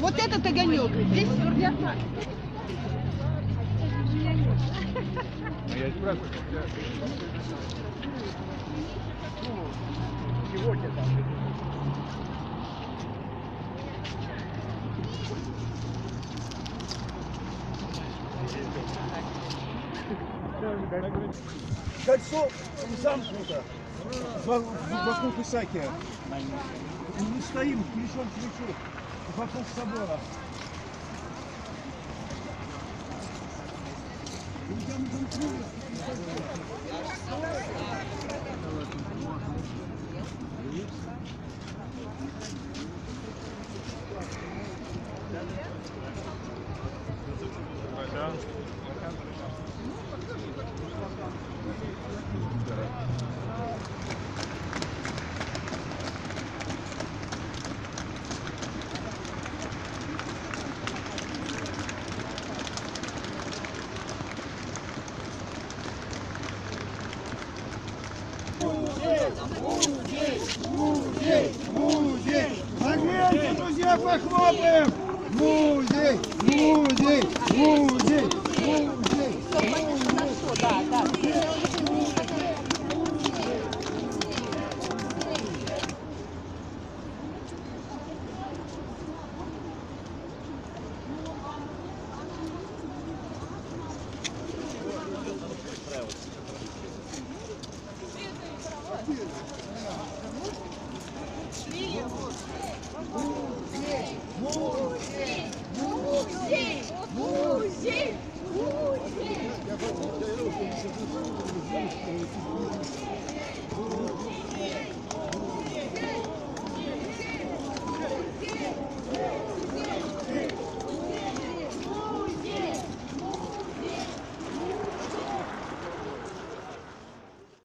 Вот этот огонек. Здесь сверляка. Я спрашиваю, сегодня там. Кольцо замкнуто вокруг Исаакия. Мы стоим плечом к плечу вокруг собора. Музей! Нагрейте, друзья, похлопаем! Музей! Музей! Музей! Музей! Да, да. Музей!